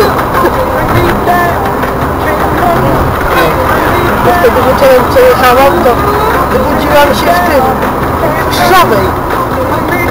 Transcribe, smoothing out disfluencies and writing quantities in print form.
Bo wtedy wieczorem przejechałam, to wybudziłam się w tym, w Krzowej.